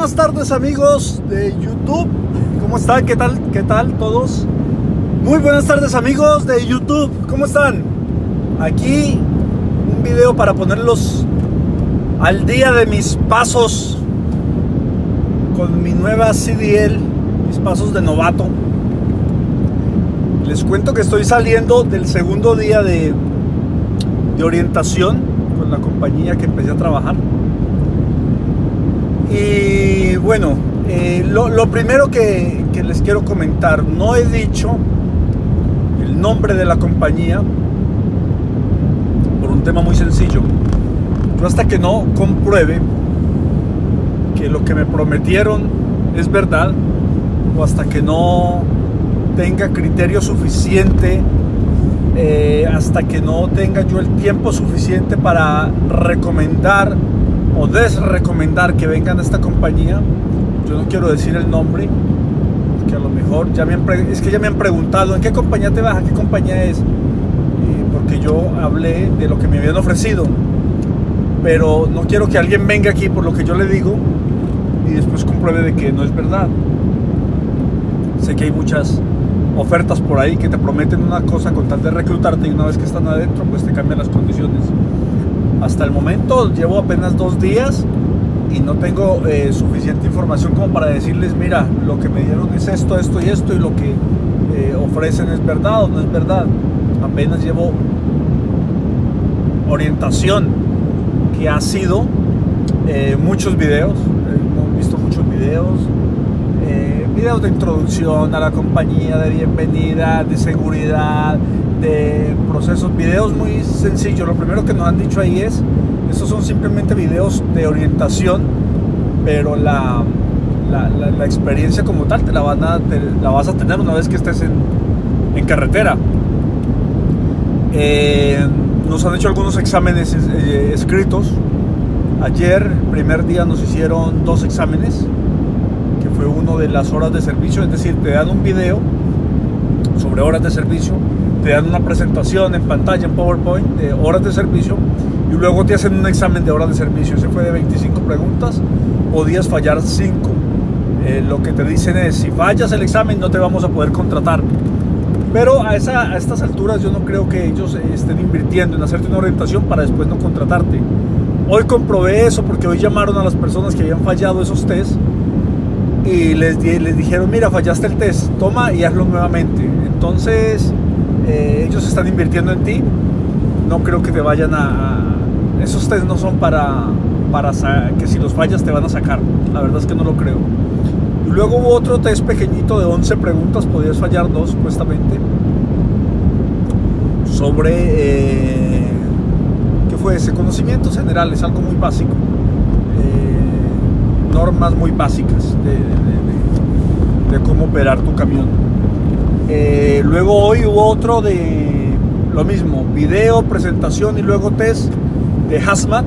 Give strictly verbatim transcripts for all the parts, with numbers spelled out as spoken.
buenas tardes, amigos de YouTube. ¿Cómo están? ¿Qué tal? ¿Qué tal todos? Muy buenas tardes, amigos de YouTube. ¿Cómo están? Aquí un video para ponerlos al día de mis pasos con mi nueva C D L, mis pasos de novato. Les cuento que estoy saliendo del segundo día de, de orientación con la compañía que empecé a trabajar. Y bueno, eh, lo, lo primero que, que les quiero comentar, no he dicho el nombre de la compañía por un tema muy sencillo. Yo hasta que no compruebe que lo que me prometieron es verdad, o hasta que no tenga criterio suficiente, eh, hasta que no tenga yo el tiempo suficiente para recomendar o desrecomendar que vengan a esta compañía, yo no quiero decir el nombre, porque a lo mejor ya me han pre- es que ya me han preguntado ¿en qué compañía te vas? ¿A qué compañía es? Eh, porque yo hablé de lo que me habían ofrecido, pero no quiero que alguien venga aquí por lo que yo le digo y después compruebe de que no es verdad. Sé que hay muchas ofertas por ahí que te prometen una cosa con tal de reclutarte, y una vez que están adentro pues te cambian las condiciones. Hasta el momento llevo apenas dos días y no tengo eh, suficiente información como para decirles, mira, lo que me dieron es esto, esto y esto, y lo que eh, ofrecen es verdad o no es verdad. Apenas llevo orientación, que ha sido eh, muchos videos, hemos visto muchos videos, eh, videos de introducción a la compañía, de bienvenida, de seguridad, de procesos, videos muy sencillos. Lo primero que nos han dicho ahí es, estos son simplemente videos de orientación, pero la, la, la, la experiencia como tal te la, van a, te la vas a tener una vez que estés en, en carretera. Eh, nos han hecho algunos exámenes eh, escritos. Ayer, primer día, nos hicieron dos exámenes, que fue uno de las horas de servicio, es decir, te dan un video sobre horas de servicio, te dan una presentación en pantalla, en PowerPoint, de horas de servicio, y luego te hacen un examen de horas de servicio. Ese fue de veinticinco preguntas, podías fallar cinco. Eh, lo que te dicen es, si fallas el examen no te vamos a poder contratar. Pero a, esa, a estas alturas yo no creo que ellos estén invirtiendo en hacerte una orientación para después no contratarte. Hoy comprobé eso porque hoy llamaron a las personas que habían fallado esos test y les, les dijeron, mira, fallaste el test, toma y hazlo nuevamente. Entonces eh, ellos están invirtiendo en ti. No creo que te vayan a... a esos test no son para, para que si los fallas te van a sacar. La verdad es que no lo creo. Y luego hubo otro test pequeñito de once preguntas, podías fallar dos supuestamente, sobre eh, ¿qué fue ese? Conocimientos generales, algo muy básico, eh, normas muy básicas de, de, de, de cómo operar tu camión. Eh, luego hoy hubo otro de lo mismo, video, presentación y luego test de hazmat,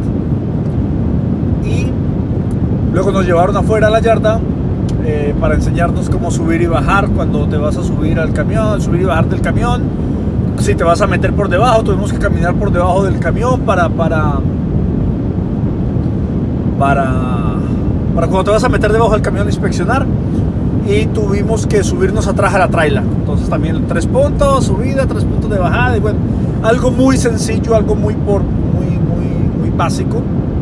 y luego nos llevaron afuera a la yarda eh, para enseñarnos cómo subir y bajar cuando te vas a subir al camión, subir y bajar del camión. Si te vas a meter por debajo, tuvimos que caminar por debajo del camión para para para para cuando te vas a meter debajo del camión inspeccionar, y tuvimos que subirnos atrás a la traila. Entonces también tres puntos subida, tres puntos de bajada, y bueno, algo muy sencillo, algo muy por muy muy muy básico.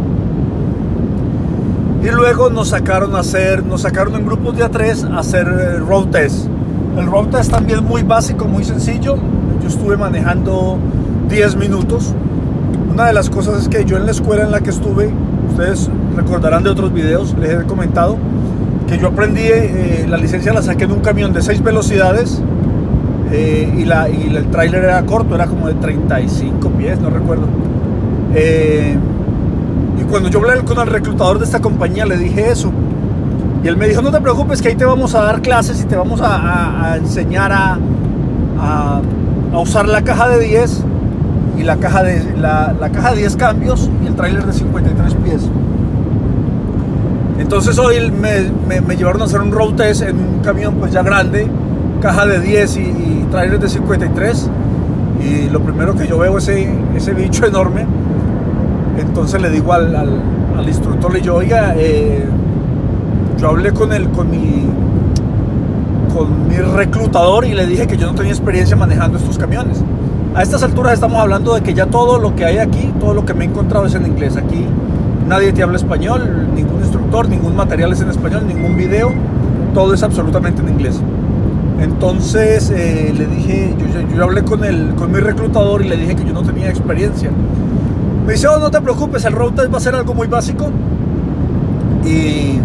Y luego nos sacaron a hacer, nos sacaron en grupos de a tres a hacer road test. El road test también muy básico, muy sencillo. Yo estuve manejando diez minutos. Una de las cosas es que yo en la escuela en la que estuve, ustedes recordarán de otros videos, les he comentado que yo aprendí, eh, la licencia la saqué en un camión de seis velocidades, eh, y, la, y el tráiler era corto, era como de treinta y cinco pies, no recuerdo. Eh, y cuando yo hablé con el reclutador de esta compañía le dije eso, y él me dijo, no te preocupes que ahí te vamos a dar clases y te vamos a, a, a enseñar a, a, a usar la caja de diez y la caja de, la, la caja de diez cambios y el tráiler de cincuenta y tres pies. Entonces hoy me, me, me llevaron a hacer un road test en un camión pues ya grande, caja de diez y, y tráiler de cincuenta y tres, y lo primero que yo veo es ese, ese bicho enorme. Entonces le digo al, al, al instructor, le digo, oiga, eh, yo hablé con el, con mi, con mi reclutador y le dije que yo no tenía experiencia manejando estos camiones. A estas alturas estamos hablando de que ya todo lo que hay aquí, todo lo que me he encontrado es en inglés. Aquí nadie te habla español, ningún instructor, ningún material es en español, ningún video, todo es absolutamente en inglés. Entonces eh, le dije, yo, yo, yo hablé con, el, con mi reclutador y le dije que yo no tenía experiencia. Me dice, oh, no te preocupes, el road test va a ser algo muy básico y,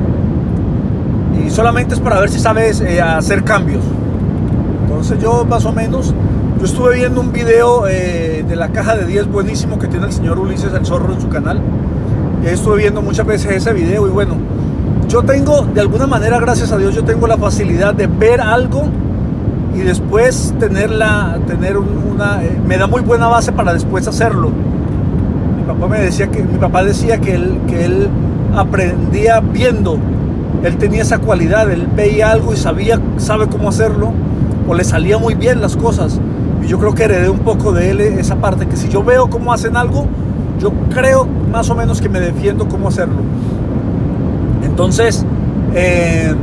y solamente es para ver si sabes eh, hacer cambios. Entonces yo más o menos, yo estuve viendo un video eh, de la caja de diez buenísimo que tiene el señor Ulises el Zorro en su canal. Y ahí estuve viendo muchas veces ese video y bueno, yo tengo, de alguna manera, gracias a Dios, yo tengo la facilidad de ver algo y después tenerla, tener una, eh, me da muy buena base para después hacerlo. Mi papá me decía que, mi papá decía que él, que él aprendía viendo, él tenía esa cualidad, él veía algo y sabía, sabe cómo hacerlo, o le salía muy bien las cosas. Y yo creo que heredé un poco de él esa parte, que si yo veo cómo hacen algo, yo creo más o menos que me defiendo cómo hacerlo. Entonces, eh,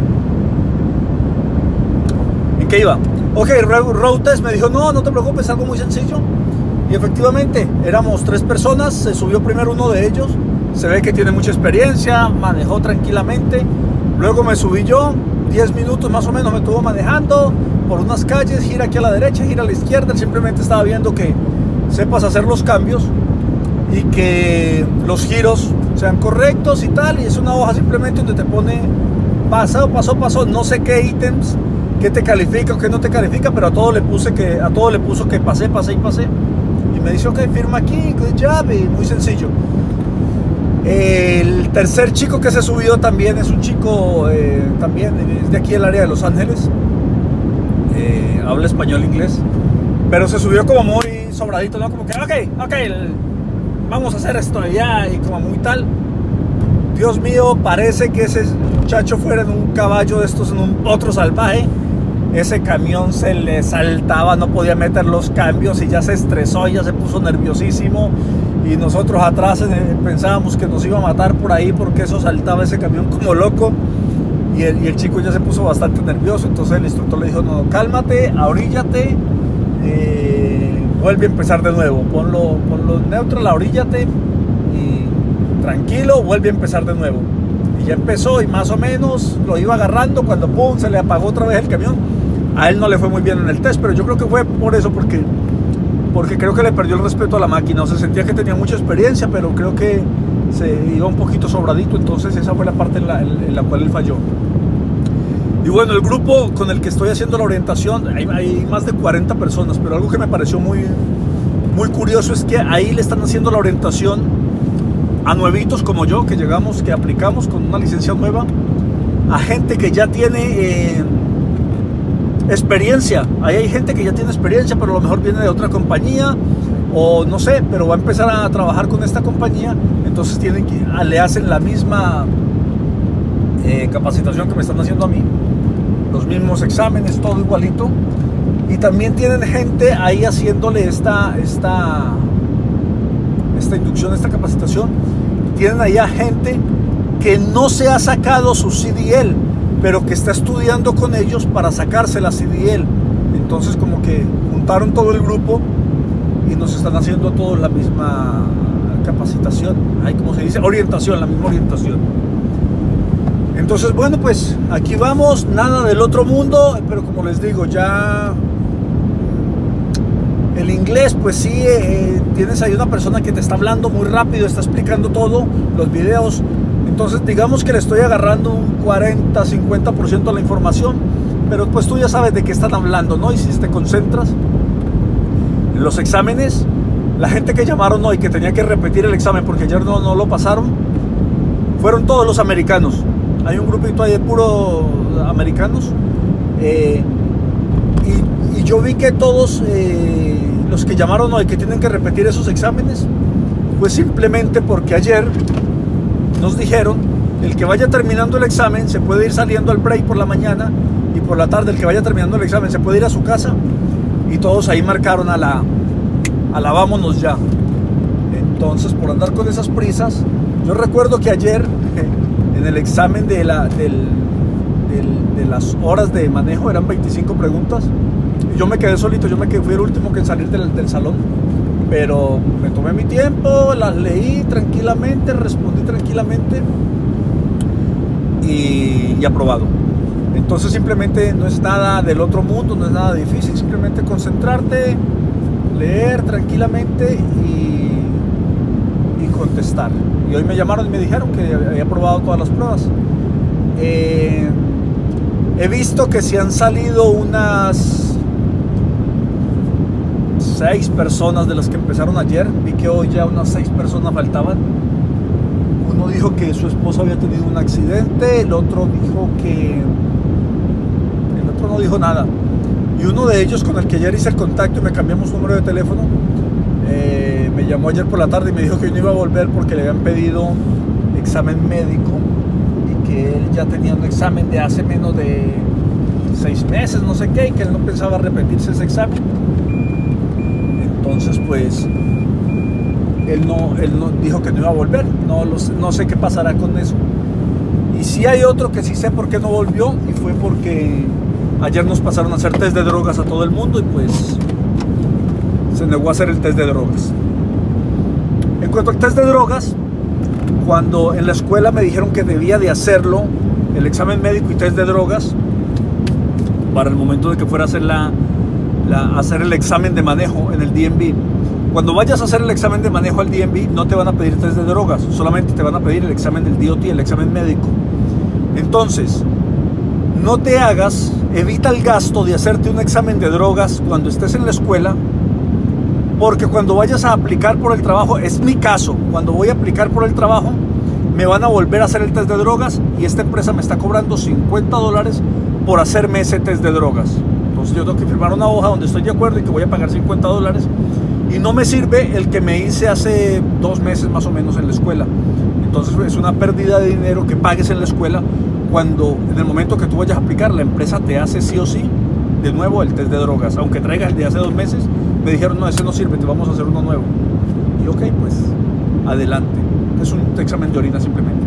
¿en qué iba? Ok, road test, me dijo, no, no te preocupes, es algo muy sencillo. Y efectivamente, éramos tres personas, se subió primero uno de ellos, se ve que tiene mucha experiencia, manejó tranquilamente. Luego me subí yo, diez minutos más o menos me estuvo manejando por unas calles, gira aquí a la derecha, gira a la izquierda. Él simplemente estaba viendo que sepas hacer los cambios y que los giros sean correctos y tal, y es una hoja simplemente donde te pone pasado, pasó, pasó, no sé qué ítems, qué te califica o qué no te califica, pero a todo le puse que, a todo le puso que pasé, pasé y pasé, y me dice, ok, firma aquí, good job, y muy sencillo. El tercer chico que se subió también es un chico, eh, también es de aquí del área de Los Ángeles, eh, habla español, inglés, pero se subió como muy sobradito, ¿no? Como que, ok, ok, el, vamos a hacer esto ya, y como muy tal. Dios mío, parece que ese muchacho fuera en un caballo de estos, en un otro salvaje. Ese camión se le saltaba, no podía meter los cambios y ya se estresó, ya se puso nerviosísimo. Y nosotros atrás eh, pensábamos que nos iba a matar por ahí porque eso saltaba ese camión como loco. Y el, y el chico ya se puso bastante nervioso. Entonces el instructor le dijo, no, cálmate, ahoríllate. Eh, vuelve a empezar de nuevo, ponlo, ponlo neutral, ahoríllate y tranquilo, vuelve a empezar de nuevo. Y ya empezó y más o menos lo iba agarrando cuando pum, se le apagó otra vez el camión. A él no le fue muy bien en el test, pero yo creo que fue por eso, porque, porque creo que le perdió el respeto a la máquina. O sea, sentía que tenía mucha experiencia, pero creo que se iba un poquito sobradito, entonces esa fue la parte en la, en la cual él falló. Y bueno, el grupo con el que estoy haciendo la orientación, hay, hay más de cuarenta personas, pero algo que me pareció muy, muy curioso es que ahí le están haciendo la orientación a nuevitos como yo, que llegamos, que aplicamos con una licencia nueva, a gente que ya tiene eh, experiencia. Ahí hay gente que ya tiene experiencia, pero a lo mejor viene de otra compañía, o no sé, pero va a empezar a trabajar con esta compañía, entonces tienen que, le hacen la misma eh, capacitación que me están haciendo a mí. Los mismos exámenes, todo igualito. Y también tienen gente ahí haciéndole esta, esta, esta inducción, esta capacitación. Tienen ahí a gente que no se ha sacado su C D L, pero que está estudiando con ellos para sacarse la C D L. Entonces como que juntaron todo el grupo y nos están haciendo a todos la misma capacitación. Ahí, como se dice, orientación, la misma orientación. Entonces, bueno, pues aquí vamos, nada del otro mundo, pero como les digo, ya el inglés, pues sí, eh, tienes ahí una persona que te está hablando muy rápido, está explicando todo, los videos, entonces digamos que le estoy agarrando un cuarenta, cincuenta por ciento de la información, pero pues tú ya sabes de qué están hablando, ¿no? Y si te concentras en los exámenes, la gente que llamaron hoy, que tenía que repetir el examen porque ayer no, no lo pasaron, fueron todos los americanos. Hay un grupito ahí de puros americanos, eh, y, y yo vi que todos eh, los que llamaron hoy que tienen que repetir esos exámenes, pues simplemente porque ayer nos dijeron, el que vaya terminando el examen se puede ir saliendo al break por la mañana, y por la tarde el que vaya terminando el examen se puede ir a su casa, y todos ahí marcaron a la, a la vámonos ya. Entonces, por andar con esas prisas, yo recuerdo que ayer En el examen de, la, del, del, de las horas de manejo eran veinticinco preguntas. Y yo me quedé solito, yo me quedé, fui el último que en salir del, del salón. Pero me tomé mi tiempo, las leí tranquilamente, respondí tranquilamente y, y aprobado. Entonces simplemente no es nada del otro mundo, no es nada difícil, simplemente concentrarte, leer tranquilamente y, y contestar. Y hoy me llamaron y me dijeron que había aprobado todas las pruebas. Eh, he visto que se han salido unas seis personas de las que empezaron ayer. Vi que hoy ya unas seis personas faltaban. Uno dijo que su esposa había tenido un accidente, el otro dijo que... el otro no dijo nada. Y uno de ellos, con el que ayer hice el contacto y me cambiamos número de teléfono, eh, me llamó ayer por la tarde y me dijo que no iba a volver porque le habían pedido examen médico y que él ya tenía un examen de hace menos de seis meses, no sé qué, y que él no pensaba repetirse ese examen. Entonces pues él no, él no dijo que no iba a volver. No, los, no sé qué pasará con eso. Y sí hay otro que sí sé por qué no volvió, y fue porque ayer nos pasaron a hacer test de drogas a todo el mundo y pues se negó a hacer el test de drogas. En cuanto al test de drogas, cuando en la escuela me dijeron que debía de hacerlo, el examen médico y test de drogas, para el momento de que fuera a hacer, la, la, hacer el examen de manejo en el D M V. Cuando vayas a hacer el examen de manejo al D M V, no te van a pedir test de drogas, solamente te van a pedir el examen del D O T, el examen médico. Entonces, no te hagas, evita el gasto de hacerte un examen de drogas cuando estés en la escuela, porque cuando vayas a aplicar por el trabajo, es mi caso, cuando voy a aplicar por el trabajo, me van a volver a hacer el test de drogas y esta empresa me está cobrando cincuenta dólares por hacerme ese test de drogas. Entonces yo tengo que firmar una hoja donde estoy de acuerdo y que voy a pagar cincuenta dólares, y no me sirve el que me hice hace dos meses más o menos en la escuela. Entonces es una pérdida de dinero que pagues en la escuela, cuando en el momento que tú vayas a aplicar, la empresa te hace sí o sí de nuevo el test de drogas, aunque traigas el de hace dos meses. Me dijeron, no, ese no sirve, te vamos a hacer uno nuevo. Y ok, pues adelante. Es un examen de orina simplemente.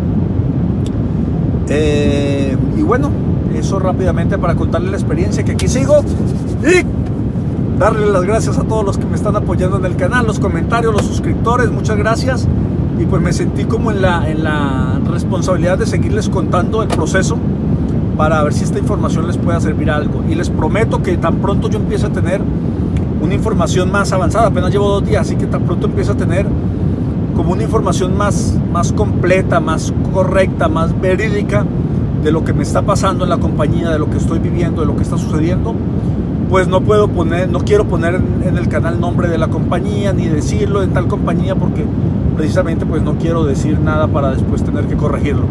Eh, y bueno, eso rápidamente para contarle la experiencia, que aquí sigo, y darle las gracias a todos los que me están apoyando en el canal, los comentarios, los suscriptores, muchas gracias. Y pues me sentí como en la, en la responsabilidad de seguirles contando el proceso para ver si esta información les pueda servir a algo. Y les prometo que tan pronto yo empiece a tener una información más avanzada, apenas llevo dos días, así que tan pronto empiece a tener como una información más, más completa, más correcta, más verídica de lo que me está pasando en la compañía, de lo que estoy viviendo, de lo que está sucediendo, pues no puedo poner, no quiero poner en, en el canal nombre de la compañía, ni decirlo en tal compañía, porque precisamente pues no quiero decir nada para después tener que corregirlo.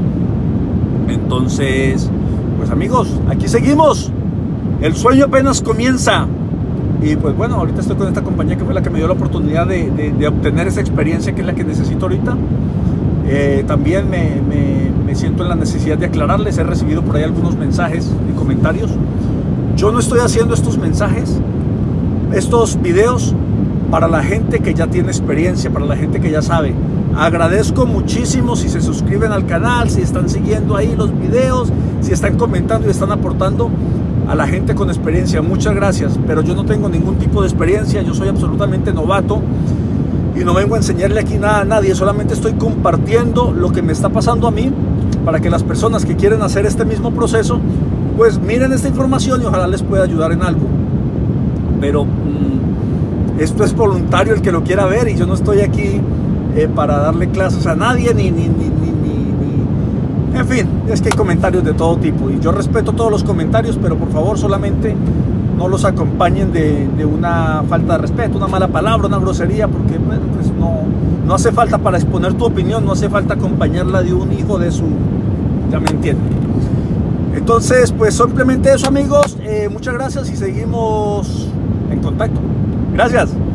Entonces, pues amigos, aquí seguimos, el sueño apenas comienza. Y pues bueno, ahorita estoy con esta compañía que fue la que me dio la oportunidad de, de, de obtener esa experiencia, que es la que necesito ahorita. Eh, también me, me, me siento en la necesidad de aclararles, he recibido por ahí algunos mensajes y comentarios. Yo no estoy haciendo estos mensajes, estos videos, para la gente que ya tiene experiencia, para la gente que ya sabe. Agradezco muchísimo si se suscriben al canal, si están siguiendo ahí los videos, si están comentando y están aportando a la gente con experiencia. Muchas gracias, pero yo no tengo ningún tipo de experiencia, yo soy absolutamente novato y no vengo a enseñarle aquí nada a nadie, solamente estoy compartiendo lo que me está pasando a mí, para que las personas que quieren hacer este mismo proceso, pues miren esta información y ojalá les pueda ayudar en algo. Pero mmm, esto es voluntario el que lo quiera ver, y yo no estoy aquí eh, para darle clases a nadie, ni, ni, ni, ni, ni, en fin, es que hay comentarios de todo tipo y yo respeto todos los comentarios, pero por favor solamente no los acompañen de, de una falta de respeto, una mala palabra, una grosería, porque bueno, pues no, no hace falta para exponer tu opinión, no hace falta acompañarla de un hijo de su... ya me entienden. Entonces, pues simplemente eso, amigos. Eh, muchas gracias y seguimos en contacto. Gracias.